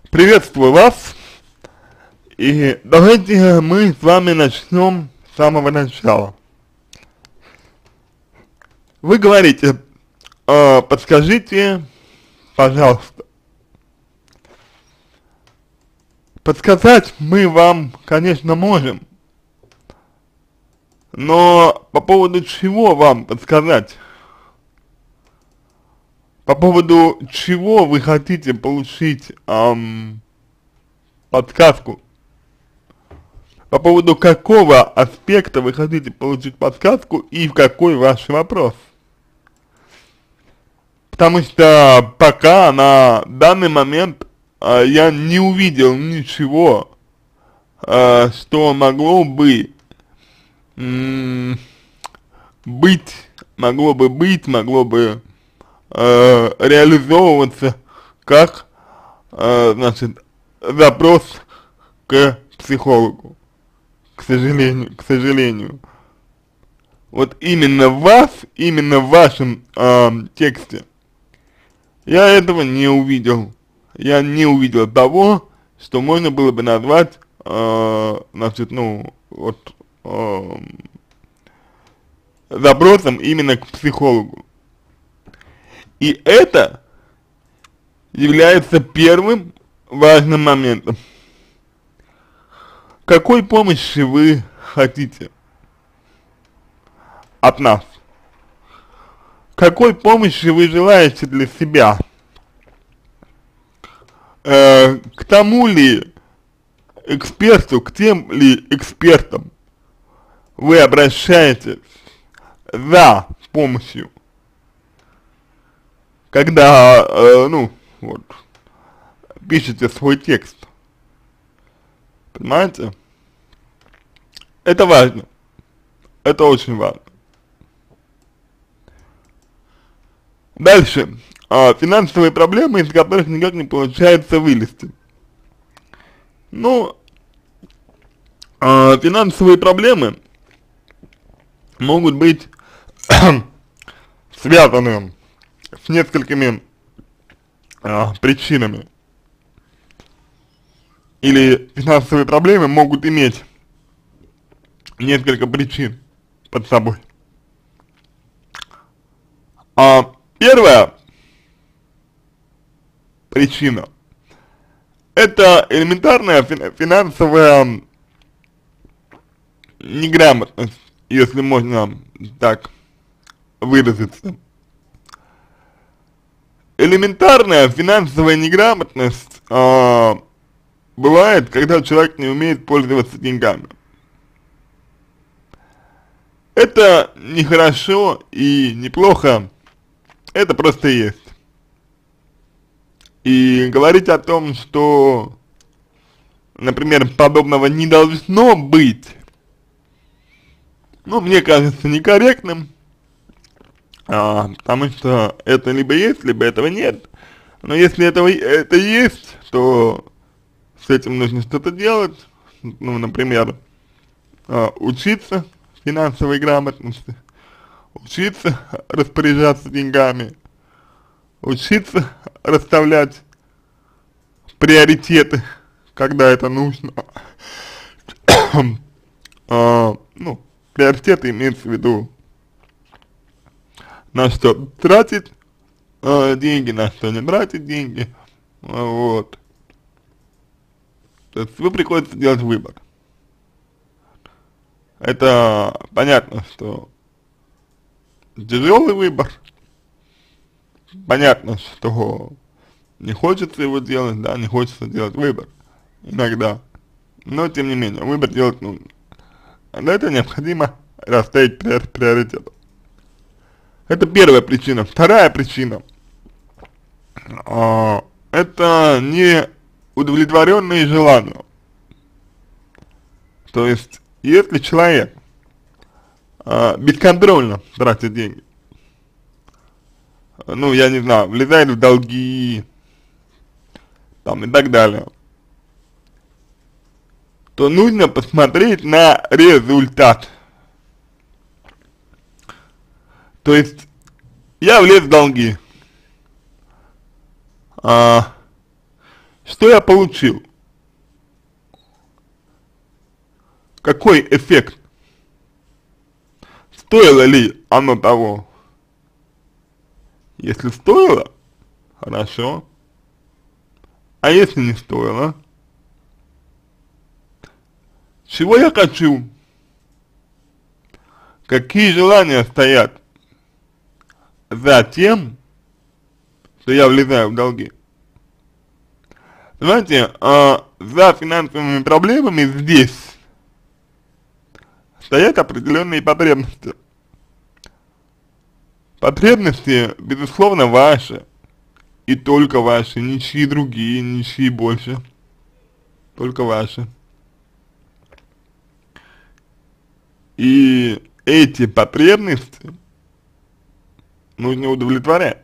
Приветствую вас, и давайте мы с вами начнем с самого начала. Вы говорите, подскажите, пожалуйста. Подсказать мы вам, конечно, можем, но по поводу чего вам подсказать? По поводу чего вы хотите получить подсказку? По поводу какого аспекта вы хотите получить подсказку и в какой ваш вопрос? Потому что пока на данный момент я не увидел ничего, что могло бы быть, могло бы реализовываться как, значит, запрос к психологу. К сожалению. Вот именно вас, именно в вашем тексте я этого не увидел. Я не увидел того, что можно было бы назвать, значит, ну, вот, запросом именно к психологу. И это является первым важным моментом. Какой помощи вы хотите от нас? Какой помощи вы желаете для себя? К тому ли эксперту, к тем ли экспертам вы обращаетесь за помощью, когда, ну, вот, пишете свой текст? Понимаете? Это важно. Это очень важно. Дальше. Финансовые проблемы, из которых никак не получается вылезти. Ну, финансовые проблемы могут быть связаны с несколькими причинами. Или финансовые проблемы могут иметь несколько причин под собой. Первая причина — это элементарная финансовая неграмотность, если можно так выразиться. Элементарная финансовая неграмотность бывает, когда человек не умеет пользоваться деньгами. Это не хорошо и не плохо, это просто есть. И говорить о том, что, например, подобного не должно быть, ну, мне кажется, некорректным, потому что это либо есть, либо этого нет. Но если это есть, то с этим нужно что-то делать, ну, например, учиться финансовой грамотности, учиться распоряжаться деньгами, учиться расставлять приоритеты, когда это нужно. Ну, приоритеты имеется в виду, на что тратить деньги, на что не тратить деньги, вот. То есть вы приходится делать выбор. Это понятно, что тяжелый выбор, понятно, что не хочется его делать, да, не хочется делать выбор иногда, но тем не менее, выбор делать нужно. А для этого необходимо расставить приоритеты. Это первая причина. Вторая причина, это неудовлетворенные желания. То есть, если человек бесконтрольно тратит деньги, ну, я не знаю, влезает в долги, там, и так далее, то нужно посмотреть на результат. То есть, я влез в долги, Что я получил? Какой эффект? Стоило ли оно того? Если стоило, хорошо. А если не стоило? Чего я хочу? Какие желания стоят за тем, что я влезаю в долги? Знаете, за финансовыми проблемами здесь стоят определенные потребности. Потребности, безусловно, ваши, и только ваши, ничьи другие, ничьи больше, только ваши. И эти потребности нужно удовлетворять.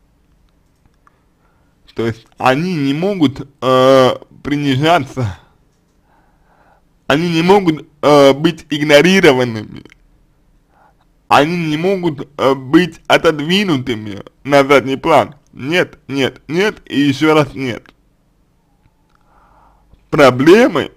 То есть они не могут принижаться, они не могут быть игнорированными, они не могут быть отодвинутыми на задний план. Нет, нет, нет и еще раз нет. Проблема,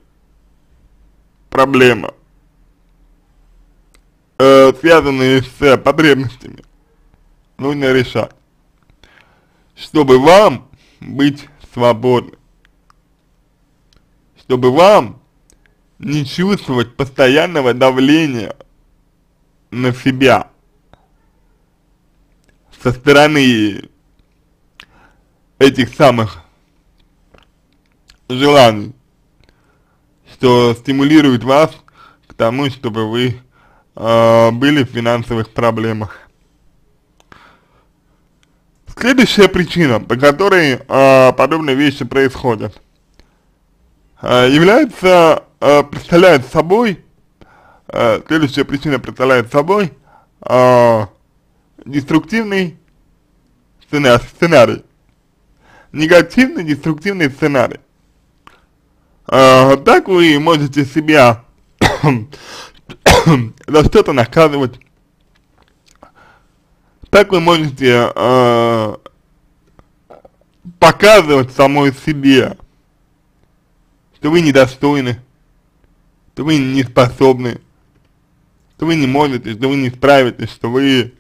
связанные с потребностями, нужно решать, чтобы вам быть свободным, чтобы вам не чувствовать постоянного давления на себя со стороны этих самых желаний, что стимулирует вас к тому, чтобы вы были в финансовых проблемах. Следующая причина, по которой подобные вещи происходят, представляет собой, следующая причина представляет собой деструктивный сценарий, негативный деструктивный сценарий. Так вы можете себя за что-то наказывать, так вы можете показывать самой себе, что вы недостойны, что вы не способны, что вы не можете, что вы не справитесь, что вы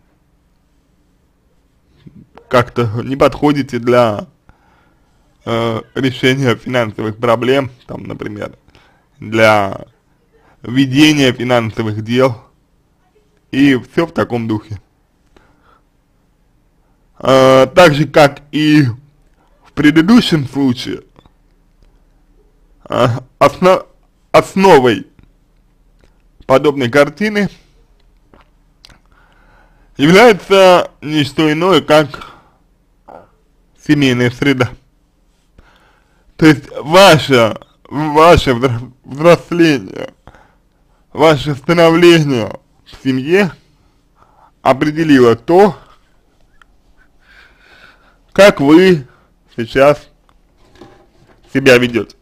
как-то не подходите для решения финансовых проблем, там, например, для ведения финансовых дел и все в таком духе. Так же, как и в предыдущем случае, основой подобной картины является не что иное, как семейная среда. То есть ваше взросление, ваше становление в семье определило то, как вы сейчас себя ведете.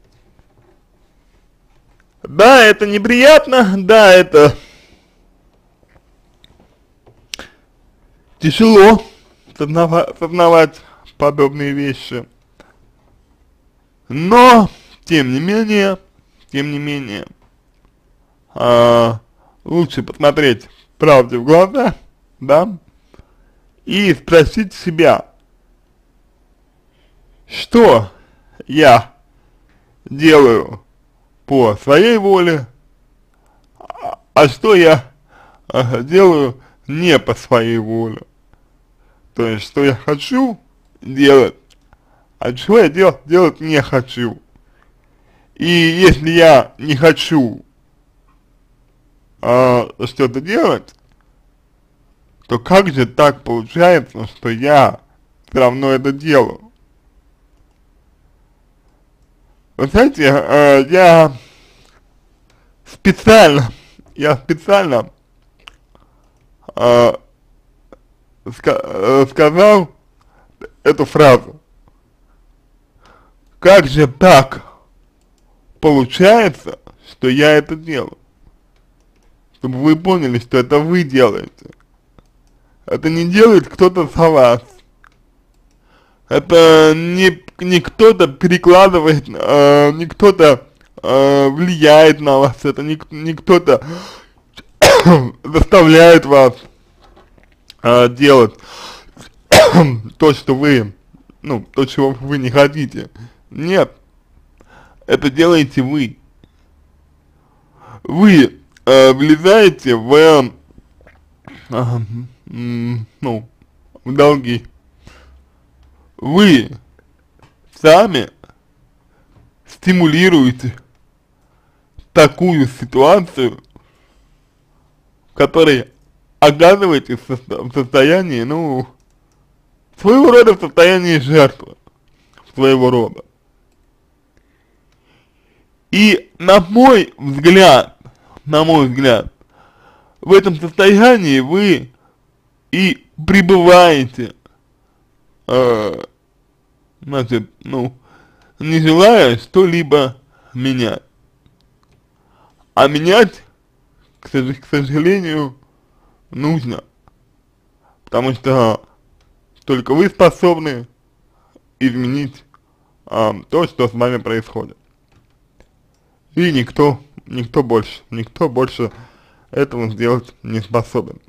Да, это неприятно, да, это тяжело сознавать подобные вещи, но, тем не менее, лучше посмотреть правде в глаза, да, и спросить себя, что я делаю по своей воле, а что я делаю не по своей воле. То есть, что я хочу делать, а чего я делать не хочу. И если я не хочу что-то делать, то как же так получается, что я все равно это делаю? Вы знаете, я специально сказал эту фразу. Как же так получается, что я это делаю? Чтобы вы поняли, что это вы делаете. Это не делает кто-то за вас. Это не не кто-то перекладывает, не кто-то влияет на вас, это не кто-то заставляет вас делать то, что вы, ну, то, чего вы не хотите. Нет, это делаете вы. Вы влезаете в, ну, в долги. Вы сами стимулируете такую ситуацию, в которой оказываетесь в состоянии, ну, своего рода в состоянии жертвы, своего рода. И на мой взгляд, в этом состоянии вы и пребываете, значит, ну, не желая что-либо менять. А менять, к сожалению, нужно, потому что только вы способны изменить то, что с вами происходит. И никто больше этого сделать не способен.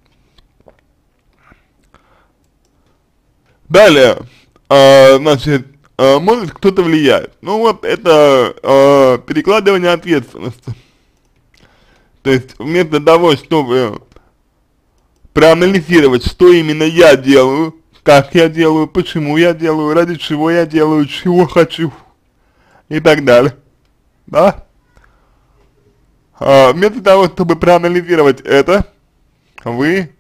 Далее, значит, может кто-то влияет. Ну вот это перекладывание ответственности. То есть вместо того, чтобы проанализировать, что именно я делаю, как я делаю, почему я делаю, ради чего я делаю, чего хочу и так далее, да? Вместо того, чтобы проанализировать это, вы,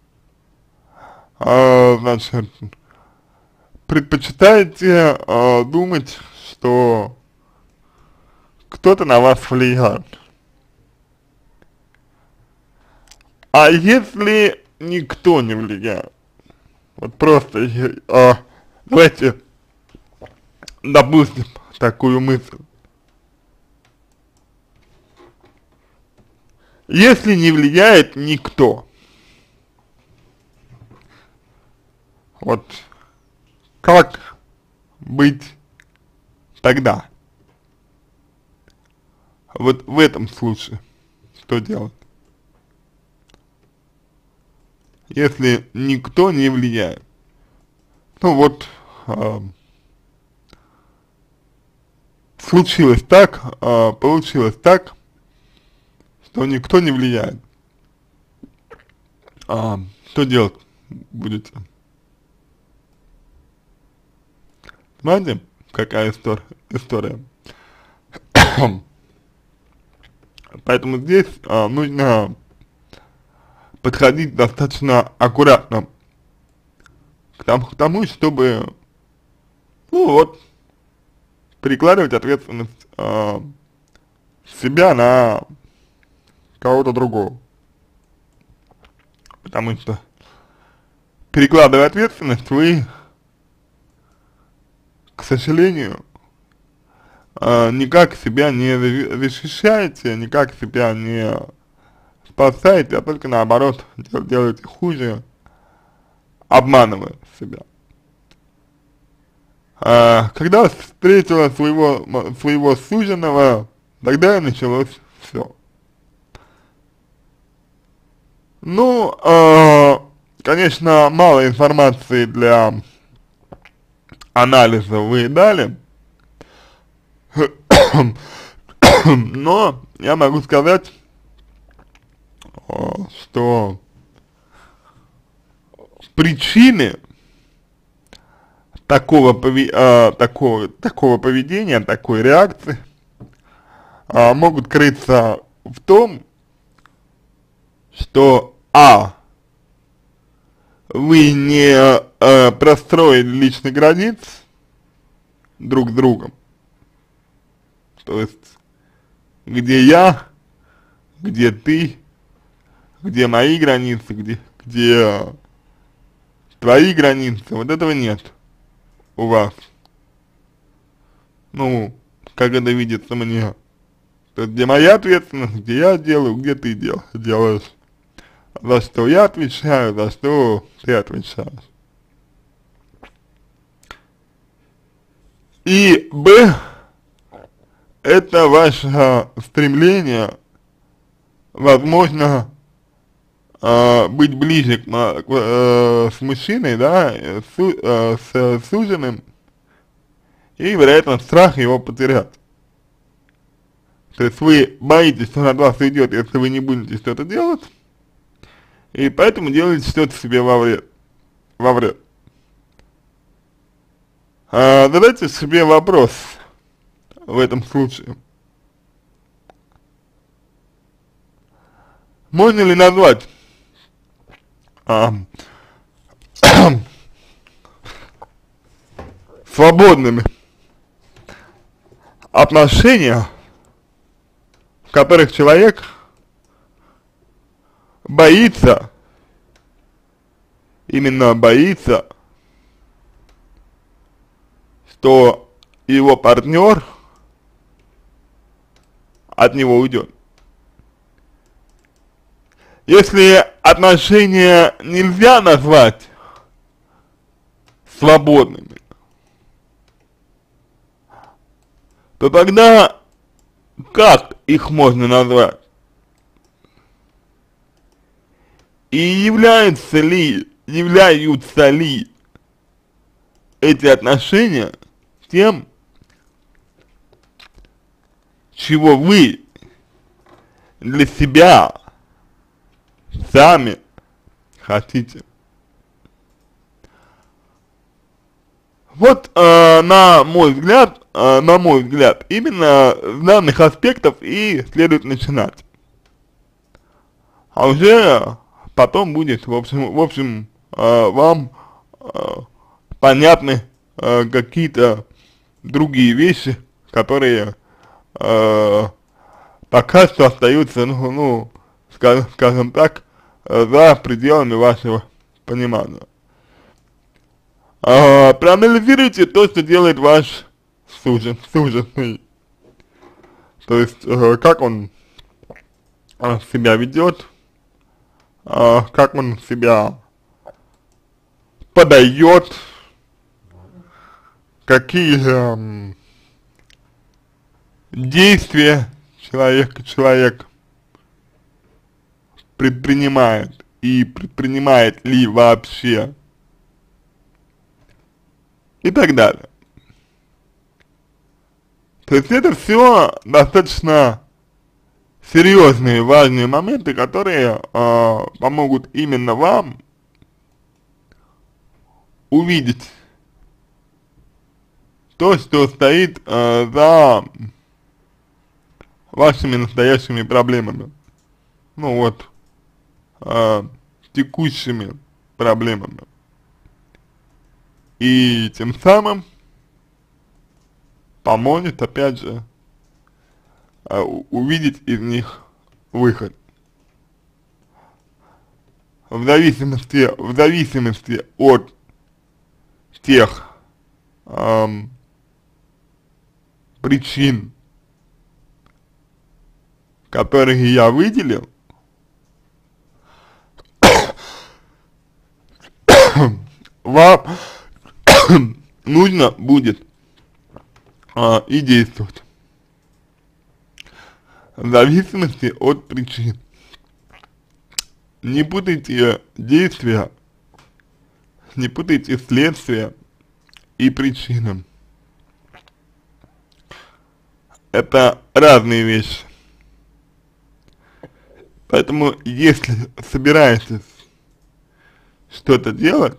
значит, предпочитаете думать, что кто-то на вас влияет. А если никто не влияет? Вот просто, давайте допустим такую мысль. Если не влияет никто, вот как быть тогда? Вот в этом случае что делать? Если никто не влияет. Ну вот, случилось так, получилось так, что никто не влияет. Что делать будете? Знаете, какая история? Поэтому здесь нужно подходить достаточно аккуратно к тому, чтобы, ну вот, перекладывать ответственность себя на кого-то другого. Потому что, перекладывая ответственность, вы, к сожалению, никак себя не защищаете, никак себя не спасаете, а только наоборот делаете хуже, обманывая себя. Когда встретила своего суженого, тогда и началось все. Ну, конечно, мало информации для анализа вы дали, но я могу сказать, что причины такого поведения, такой реакции могут крыться в том, что вы не простроили личных границ друг с другом, то есть где я, где ты, где мои границы, где твои границы, вот этого нет у вас. Ну, как это видится мне, то есть где моя ответственность, где я делаю, где ты делаешь. За что я отвечаю, за что ты отвечаешь. И Б, это ваше стремление, возможно, быть ближе с мужчиной, да, с суженым, и, вероятно, страх его потерять. То есть вы боитесь, что он от вас уйдет, если вы не будете что-то делать, и поэтому делаете что-то себе во вред. Задайте себе вопрос в этом случае. Можно ли назвать свободными отношения, в которых человек боится, именно боится, что его партнер от него уйдет? Если отношения нельзя назвать свободными, то тогда как их можно назвать? И являются ли эти отношения тем, чего вы для себя сами хотите? Вот, на мой взгляд, именно с данных аспектов и следует начинать. А уже потом будет, в общем, вам понятны какие-то другие вещи, которые пока что остаются, скажем так, за пределами вашего понимания. Проанализируйте то, что делает ваш суженый. То есть, как он себя ведет, как он себя подает, какие действия человек предпринимает и предпринимает ли вообще, и так далее. То есть это все достаточно серьезные, важные моменты, которые помогут именно вам увидеть то, что стоит за вашими настоящими проблемами. Ну вот, текущими проблемами. И тем самым поможет, опять же, увидеть из них выход. В зависимости от тех причин, которые я выделил, вам нужно будет и действовать в зависимости от причин. Не путайте действия, не путайте следствия и причины. Это разные вещи. Поэтому, если собираетесь что-то делать,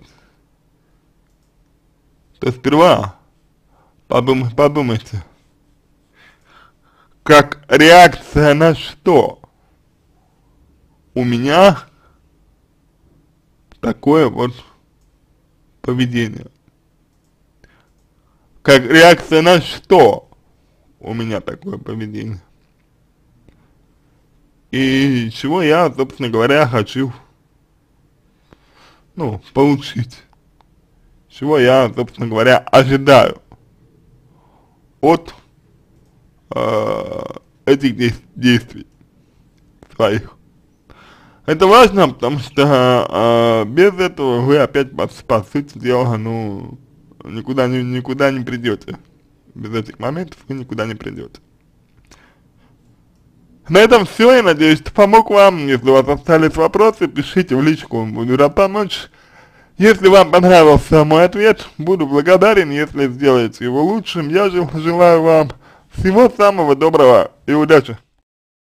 то сперва подумайте, как реакция на что у меня такое вот поведение. Как реакция на что у меня такое поведение. И чего я, собственно говоря, хочу, получить. Чего я, собственно говоря, ожидаю от этих действий своих. Это важно, потому что без этого вы опять, по сути дела, никуда не придете. Без этих моментов вы никуда не придете. На этом все, я надеюсь, что помог вам. Если у вас остались вопросы, пишите в личку, буду рад помочь. Если вам понравился мой ответ, буду благодарен, если сделаете его лучшим. Я желаю вам всего самого доброго и удачи.